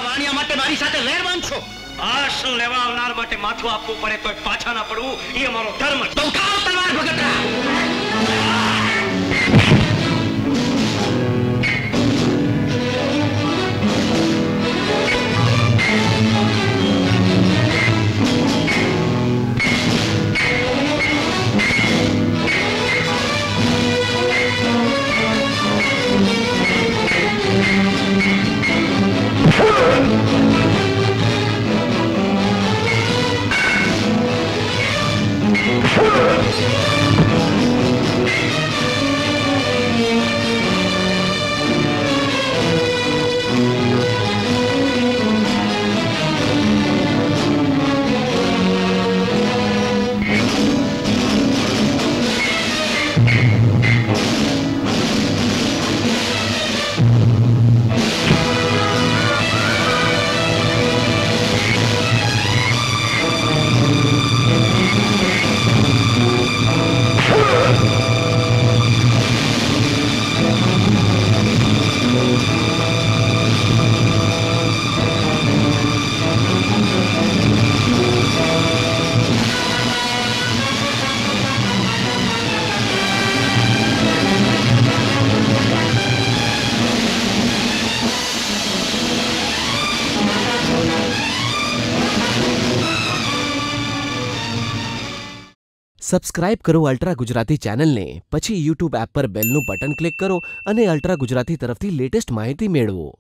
વાણિયા માટે મારી સાથે વેર બાંધશો? આશરો લેવા આવનાર માટે માથું આપવું પડે તો પાછા ના પડવું એ અમારો ધર્મ છે. તો ઉઠાવો તલવાર ભગતરા. સબસ્ક્રાઇબ કરો અલ્ટ્રા ગુજરાતી ચેનલને, પછી યુટ્યુબ એપ પર બેલનું બટન ક્લિક કરો અને અલ્ટ્રા ગુજરાતી તરફથી લેટેસ્ટ માહિતી મેળવો.